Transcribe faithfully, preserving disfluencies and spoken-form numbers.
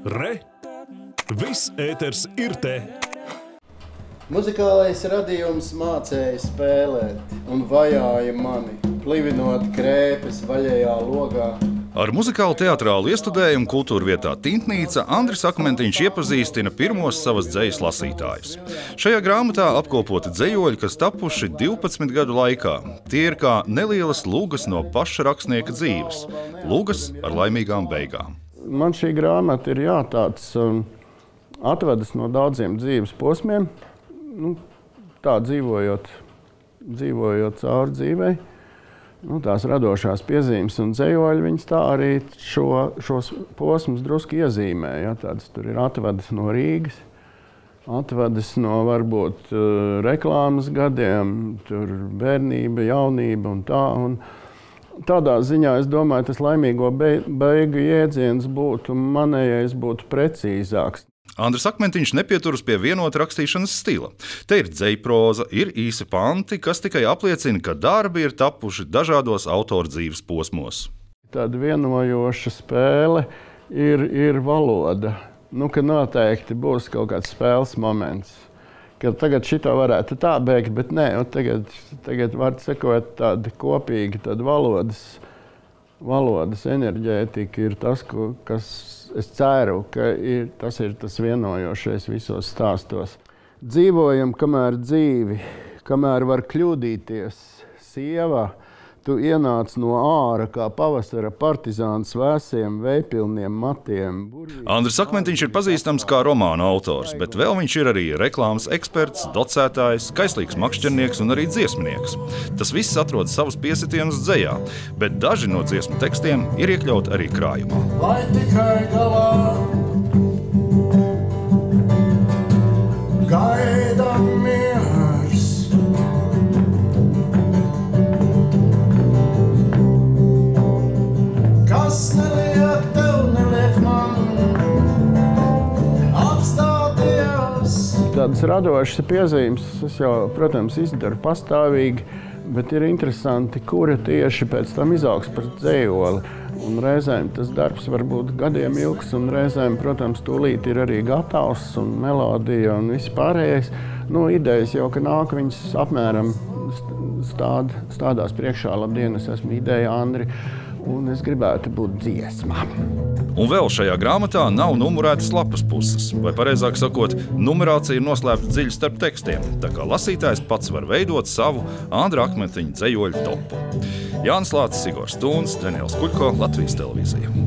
Re! Viss ēters ir te! Muzikālais radījums mācēja spēlēt un vajāja mani, plivinot krēpes vaļējā logā. Ar muzikālu teatrālu iestudējumu kultūrvietā Tintnīca Andris Akmentiņš iepazīstina pirmos savas dzejas lasītājus. Šajā grāmatā apkopoti dzejoļi, kas tapuši divpadsmit gadu laikā. Tie ir kā nelielas lugas no paša rakstnieka dzīves. Lugas ar laimīgām beigām. Man šī grāmata ir jā, tāds um, atvedas no daudziem dzīves posmiem, nu, tā dzīvojot, dzīvojot cauri dzīvei. Nu, tās radošās piezīmes un dzejoļi, viņas tā arī šo, šos posmus drusku iezīmē. Ja? Tāds tur ir atvedas no Rīgas, atvedas no varbūt uh, reklāmas gadiem, tur bērnība, jaunība un tā. Un tādā ziņā, es domāju, tas laimīgo beigu jēdziens būtu, manējais būtu precīzāks. Andris Akmentiņš nepieturas pie vienota rakstīšanas stila. Te ir dzejproza, ir īsi panti, kas tikai apliecina, ka darbi ir tapuši dažādos autora dzīves posmos. Tāda vienojoša spēle ir, ir valoda. Nu, ka noteikti būs kaut kāds spēles moments. Ka tagad šito varētu tā beigt, bet nē, tagad, tagad var sekot tāda kopīga tāda valodas, valodas enerģētika ir tas, ko, kas es ceru, ka ir, tas ir tas vienojošais visos stāstos. Dzīvojam, kamēr dzīvi, kamēr var kļūdīties. Sieva, tu ienāc no āra kā pavasara partizāns vēsiem, vējpilniem matiem. Andris Akmentiņš ir pazīstams kā romānu autors, bet vēl viņš ir arī reklāmas eksperts, docētājs, kaislīgs makšķernieks un arī dziesmnieks. Tas viss atrod savus piesitienus dzejā, bet daži no dziesmu tekstiem ir iekļauti arī krājumā. Lai tikai galā gaida miers, kas neliek tev, neliek man apstāties. Tādas radošas piezīmes, es jau, protams, izdaru pastāvīgi, bet ir interesanti, kura tieši pēc tam izaugs par dzejoli. Un reizēm tas darbs var būt gadiem ilgs, un reizēm, protams, tūlīt ir arī gatavs un melodija un viss pārējais. Nu, idejas jau, ka nāk viņas apmēram stād, stādās priekšā. Labdien, es esmu Ideja Andri, un es gribētu būt dziesmā. Un vēl šajā grāmatā nav numurētas lapas puses, vai pareizāk sakot, numerācija ir noslēpta dziļi starp tekstiem, tā kā lasītājs pats var veidot savu Andra Akmentiņa dzejoļu topu. Jānis Lācis, Igors Stūns, Daniels Kuļko, Latvijas televīzija.